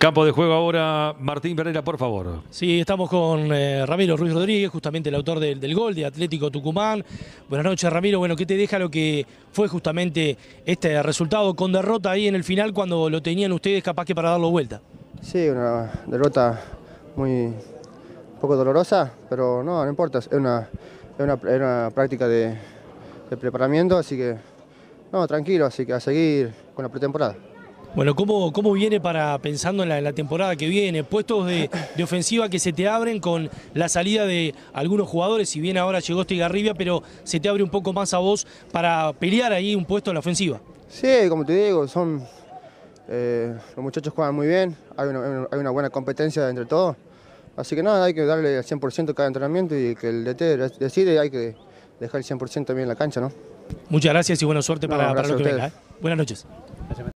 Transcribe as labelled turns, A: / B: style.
A: Campo de juego ahora, Martín Pereira, por favor.
B: Sí, estamos con Ramiro Ruiz Rodríguez, justamente el autor del gol de Atlético Tucumán. Buenas noches, Ramiro. Bueno, ¿qué te deja lo que fue justamente este resultado con derrota ahí en el final cuando lo tenían ustedes capaz que para darlo vuelta?
C: Sí, una derrota un poco dolorosa, pero no importa, es una práctica de preparamiento, así que no, tranquilo, así que a seguir con la pretemporada.
B: Bueno, ¿cómo viene pensando en la temporada que viene? Puestos de ofensiva que se te abren con la salida de algunos jugadores, si bien ahora llegó Estigarribia, pero se te abre un poco más a vos para pelear ahí un puesto en la ofensiva.
C: Sí, como te digo, los muchachos juegan muy bien, hay una buena competencia entre todos, así que nada, hay que darle al 100% cada entrenamiento y que el DT decide, hay que dejar el 100% también en la cancha, ¿no?
B: Muchas gracias y buena suerte para lo que
C: gracias a
B: venga. Buenas noches.